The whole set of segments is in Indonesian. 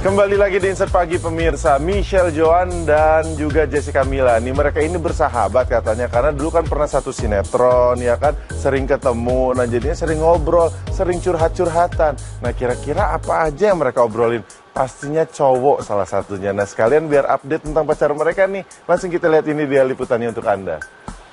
Kembali lagi di Insert Pagi pemirsa, Michelle Joan dan juga Jessica Mila. Nih mereka ini bersahabat katanya karena dulu kan pernah satu sinetron ya kan, sering ketemu. Nah jadinya sering ngobrol, sering curhat-curhatan. Nah kira-kira apa aja yang mereka obrolin? Pastinya cowok salah satunya. Nah sekalian biar update tentang pacar mereka nih, langsung kita lihat ini dia liputannya untuk Anda.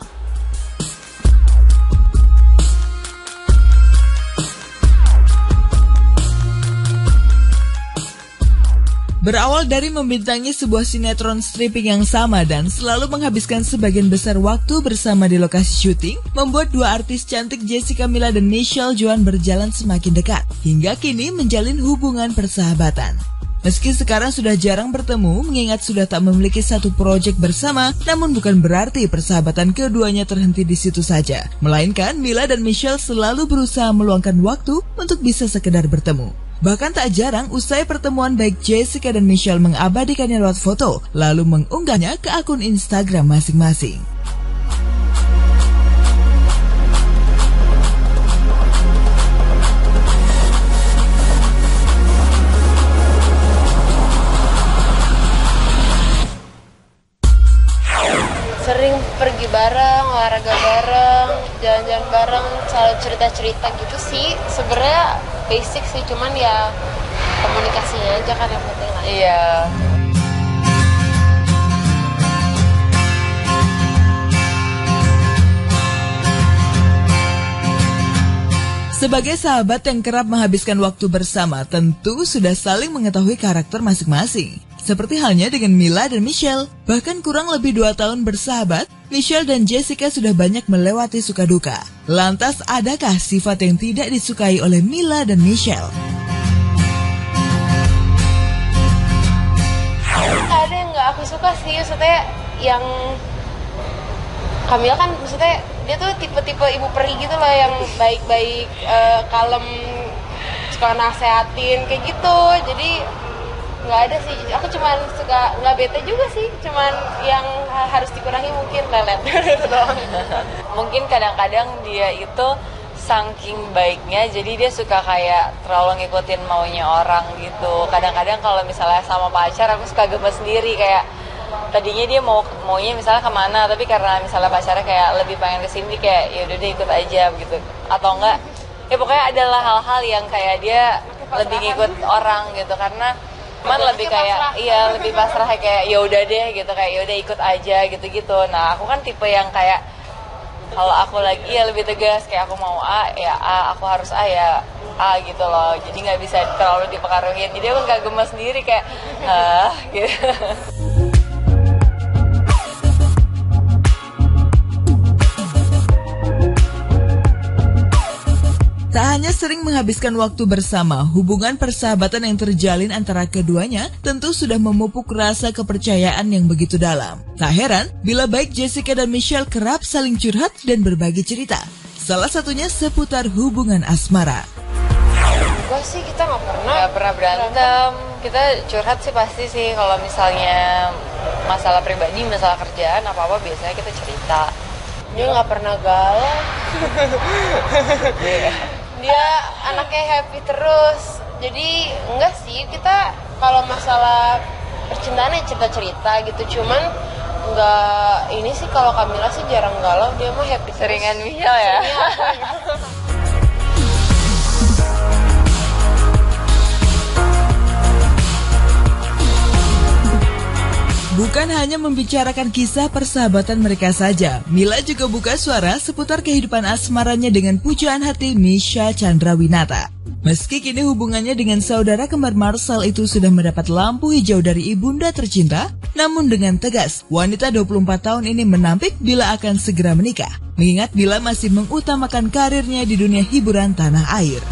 Berawal dari membintangi sebuah sinetron stripping yang sama dan selalu menghabiskan sebagian besar waktu bersama di lokasi syuting, membuat dua artis cantik Jessica Mila dan Michelle Joan berjalan semakin dekat, hingga kini menjalin hubungan persahabatan. Meski sekarang sudah jarang bertemu, mengingat sudah tak memiliki satu proyek bersama, namun bukan berarti persahabatan keduanya terhenti di situ saja. Melainkan, Mila dan Michelle selalu berusaha meluangkan waktu untuk bisa sekedar bertemu. Bahkan tak jarang usai pertemuan baik Jessica dan Michelle mengabadikannya lewat foto, lalu mengunggahnya ke akun Instagram masing-masing. Sering pergi bareng, olahraga bareng, jalan-jalan bareng, selalu cerita-cerita gitu sih. Sebenarnya basic sih, cuman ya komunikasinya aja kan yang penting lah. Iya. Sebagai sahabat yang kerap menghabiskan waktu bersama, tentu sudah saling mengetahui karakter masing-masing. Seperti halnya dengan Mila dan Michelle. Bahkan kurang lebih 2 tahun bersahabat, Michelle dan Jessica sudah banyak melewati suka duka. Lantas adakah sifat yang tidak disukai oleh Mila dan Michelle? Ada yang gak aku suka sih, maksudnya yang Kamila kan maksudnya dia tuh tipe-tipe ibu peri gitu loh, yang baik-baik, kalem, suka nasehatin kayak gitu. Jadi nggak ada sih, aku cuman suka, nggak bete juga sih, cuman yang harus dikurangi mungkin lelet. Mungkin kadang-kadang dia itu saking baiknya, jadi dia suka kayak terlalu ngikutin maunya orang gitu. Kadang-kadang kalau misalnya sama pacar, aku suka gemes sendiri, kayak tadinya dia maunya misalnya kemana, tapi karena misalnya pacarnya kayak lebih pengen kesini, kayak ya udah deh ikut aja gitu. Atau enggak, ya pokoknya adalah hal-hal yang kayak dia lebih ngikut orang gitu, karena lebih kayak lebih pasrah, kayak ya udah deh gitu, kayak ya udah ikut aja gitu-gitu. Nah aku kan tipe yang kayak kalau aku lagi ya lebih tegas, kayak aku mau A ya A, aku harus A ya A gitu loh. Jadi nggak bisa terlalu dipengaruhin, jadi aku nggak gemes sendiri kayak gitu. Tak hanya sering menghabiskan waktu bersama, hubungan persahabatan yang terjalin antara keduanya tentu sudah memupuk rasa kepercayaan yang begitu dalam. Tak heran bila baik Jessica dan Michelle kerap saling curhat dan berbagi cerita. Salah satunya seputar hubungan asmara. Enggak sih, kita nggak pernah berantem. Kita curhat sih pasti sih, kalau misalnya masalah pribadi, masalah kerjaan, apa-apa biasanya kita cerita. Dia nggak pernah galau. Dia anaknya happy terus. Jadi enggak sih, kita kalau masalah percintaan ya cerita-cerita gitu. Cuman enggak, ini sih kalau Kamila sih jarang galau, dia mah happy. Seringan Michelle ya. Bukan hanya membicarakan kisah persahabatan mereka saja, Mila juga buka suara seputar kehidupan asmaranya dengan pujaan hati Misha Chandrawinata. Meski kini hubungannya dengan saudara kembar Marcel itu sudah mendapat lampu hijau dari ibunda tercinta, namun dengan tegas, wanita 24 tahun ini menampik bila akan segera menikah, mengingat Mila masih mengutamakan karirnya di dunia hiburan tanah air.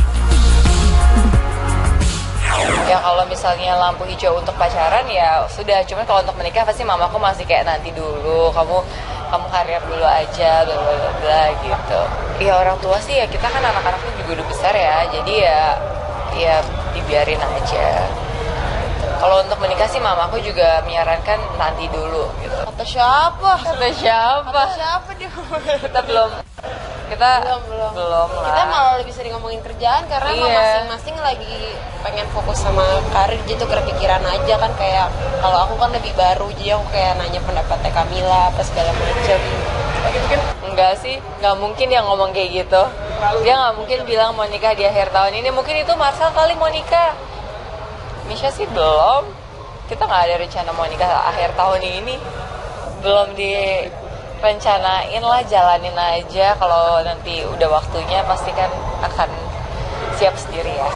Ya kalau misalnya lampu hijau untuk pacaran ya sudah, cuman kalau untuk menikah pasti mamaku masih kayak nanti dulu, kamu karir dulu aja, bla bla bla gitu. Ya orang tua sih ya, kita kan anak-anaknya juga udah besar ya, jadi ya dibiarin aja. Kalau untuk menikah sih mamaku juga menyarankan nanti dulu gitu. Kata siapa? Kata siapa? Kata siapa dia? Kita belum Kita belum lah. Kita malah lebih sering ngomongin kerjaan karena emang masing-masing lagi pengen fokus sama karir, gitu kepikiran aja kan. Kayak kalau aku kan lebih baru, jadi aku kayak nanya pendapatnya Kamila apa segala macam. Enggak sih, nggak mungkin dia ngomong kayak gitu. Dia nggak mungkin bilang mau nikah di akhir tahun ini. Mungkin itu Marcel kali mau nikah. Misha sih belum. Kita nggak ada rencana mau nikah akhir tahun ini. Belum direncanain lah, jalanin aja. Kalau nanti udah waktunya pasti kan akan siap sendiri ya.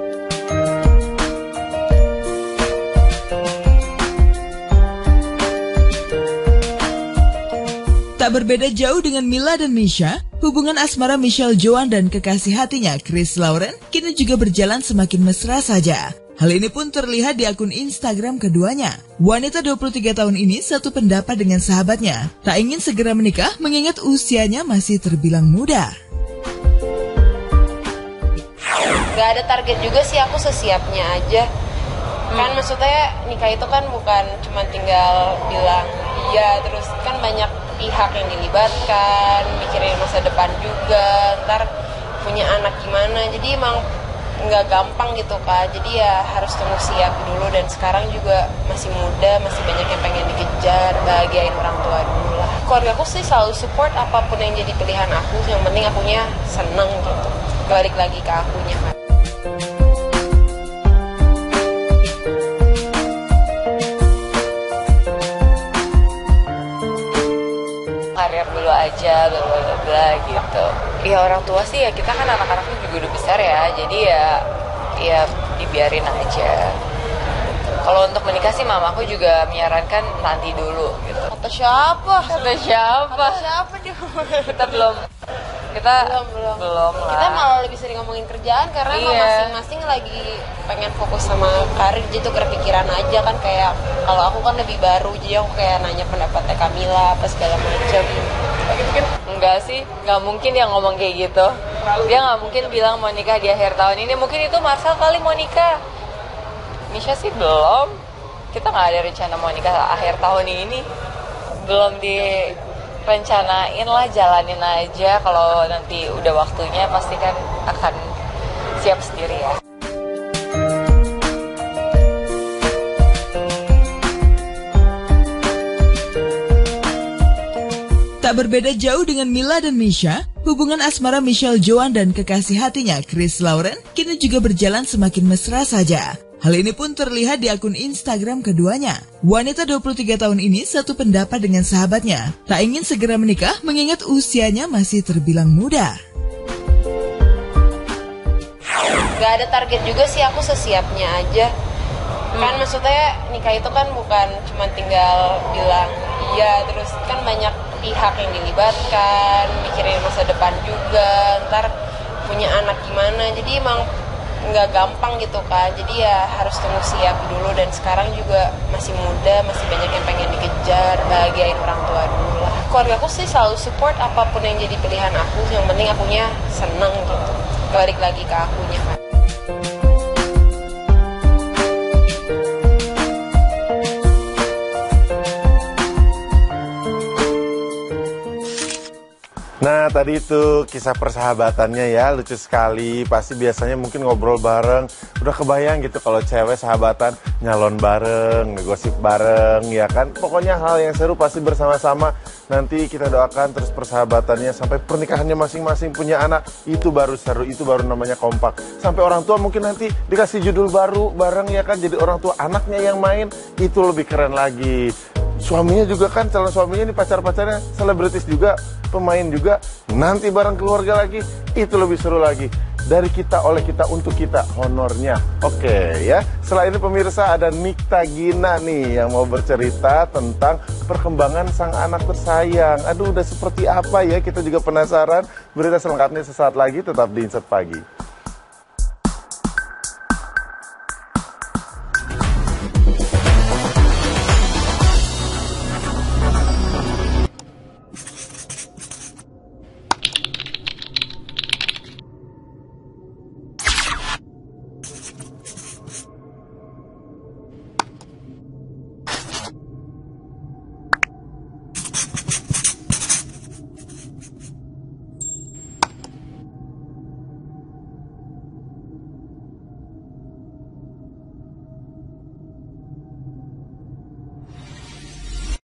Tak berbeda jauh dengan Mila dan Misha, hubungan asmara Michelle Joan dan kekasih hatinya Chris Lauren kini juga berjalan semakin mesra saja. Hal ini pun terlihat di akun Instagram keduanya. Wanita 23 tahun ini satu pendapat dengan sahabatnya, tak ingin segera menikah mengingat usianya masih terbilang muda. Gak ada target juga sih, aku sesiapnya aja. Kan maksudnya nikah itu kan bukan cuma tinggal bilang iya, terus kan banyak pihak yang dilibatkan, mikirin masa depan juga, ntar punya anak gimana. Jadi emang nggak gampang gitu kan, jadi ya harus tunggu siap dulu. Dan sekarang juga masih muda, masih banyak yang pengen dikejar, bahagiain orang tua dulu lah. Keluarga aku sih selalu support apapun yang jadi pilihan aku, yang penting akunya seneng gitu. Balik lagi ke akunya kan. Karir dulu aja, bla bla gitu. Ya orang tua sih ya, kita kan anak-anaknya juga udah besar ya, jadi ya dibiarin aja. Kalau untuk menikah sih mamaku juga menyarankan nanti dulu gitu. Kata siapa? Dia? Kita belum lah. Kita malah lebih sering ngomongin kerjaan karena emang masing-masing lagi pengen fokus sama karir, gitu kepikiran aja kan. Kayak kalau aku kan lebih baru, jadi aku kayak nanya pendapatnya Kamila apa segala macam. Enggak sih, nggak mungkin dia ngomong kayak gitu. Dia nggak mungkin bilang mau nikah di akhir tahun ini. Mungkin itu Marcel kali mau nikah. Misha sih belum. Kita nggak ada rencana mau nikah akhir tahun ini. Belum direncanain lah, jalanin aja. Kalau nanti udah waktunya pasti kan akan siap sendiri ya. Tak berbeda jauh dengan Mila dan Misha, hubungan asmara Michelle Joan dan kekasih hatinya Chris Lauren kini juga berjalan semakin mesra saja. Hal ini pun terlihat di akun Instagram keduanya. Wanita 23 tahun ini satu pendapat dengan sahabatnya, tak ingin segera menikah mengingat usianya masih terbilang muda. Gak ada target juga sih, aku sesiapnya aja. Kan maksudnya nikah itu kan bukan cuma tinggal bilang iya, terus kan banyak pihak yang dilibatkan, mikirin masa depan juga, ntar punya anak gimana. Jadi emang nggak gampang gitu kan, jadi ya harus tunggu siap dulu. Dan sekarang juga masih muda, masih banyak yang pengen dikejar, bahagiain orang tua dulu lah. Keluarga aku sih selalu support apapun yang jadi pilihan aku, yang penting akunya seneng gitu. Balik lagi ke akunya kan. Nah tadi itu kisah persahabatannya ya, lucu sekali. Pasti biasanya mungkin ngobrol bareng. Udah kebayang gitu kalau cewek sahabatan nyalon bareng, ngegosip bareng ya kan. Pokoknya hal yang seru pasti bersama-sama. Nanti kita doakan terus persahabatannya sampai pernikahannya masing-masing punya anak. Itu baru seru, itu baru namanya kompak. Sampai orang tua mungkin nanti dikasih judul baru bareng ya kan. Jadi orang tua anaknya yang main, itu lebih keren lagi. Suaminya juga kan, calon suaminya ini pacar-pacarnya selebritis juga, pemain juga, nanti bareng keluarga lagi, itu lebih seru lagi. Dari kita, oleh kita, untuk kita, honornya. Oke ya, setelah ini pemirsa ada Nikta Gina nih yang mau bercerita tentang perkembangan sang anak tersayang. Aduh, udah seperti apa ya, kita juga penasaran. Berita selengkapnya sesaat lagi, tetap di Insert Pagi.